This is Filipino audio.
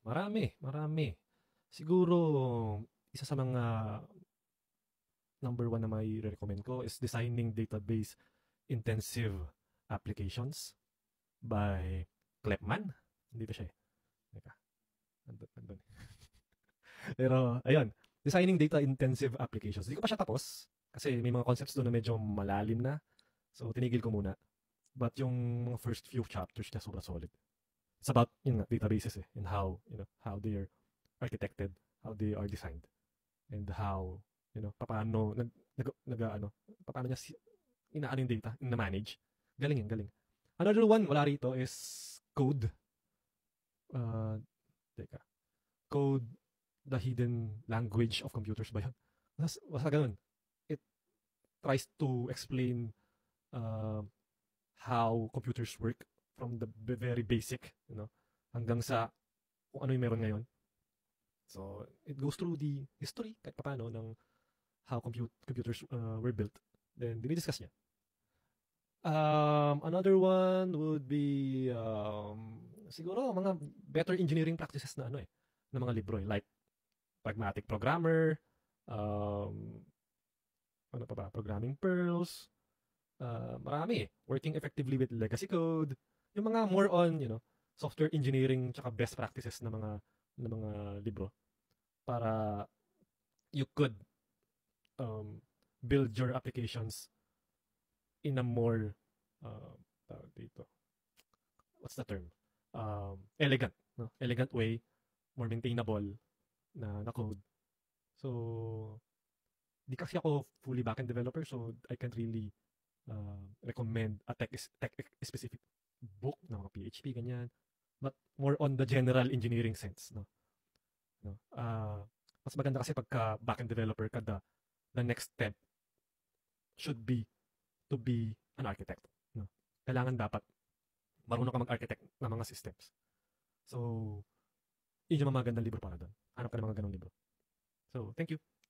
Marami. Siguro, isa sa mga number one na may recommend ko is Designing Database Intensive Applications by Klepman. Dito siya eh. Teka, nandun. Pero, ayun. Designing Data Intensive Applications. Hindi ko pa siya tapos. Kasi may mga concepts doon na medyo malalim na. So, tinigil ko muna. But yung mga first few chapters niya, sobrang solid. It's about, yun nga, databases eh. And how, how they are architected, how they are designed, and how, paano, paano niya inaano yung data, na-manage. Galing. Another one, wala rito, is code. Teka. Code, the hidden language of computers ba yun? Basta ganun. It tries to explain how computers work from the very basic, hanggang sa kung ano yung meron ngayon. So, it goes through the history, kahit paano, ng how computers were built. Then, dinidiscuss niya. Another one would be, siguro, mga better engineering practices na na mga libro eh. Like, Pragmatic Programmer, ano pa ba, Programming Pearls, marami eh. Working Effectively with Legacy Code, yung mga more on, software engineering tsaka best practices na mga libro para you could build your applications in a more dito, what's the term? Elegant, no? Elegant way, more maintainable na code. So, di kasi ako fully backend developer, so I can't really recommend a tech-specific book na mga PHP, ganyan. But more on the general engineering sense, no? Mas maganda kasi pagka backend developer ka, the next step should be to be an architect. No? Kailangan dapat marunong ka mag-architect ng mga systems. So, yun yung mga magandang libro para doon. Hanap ka ng mga ganong libro. So, thank you.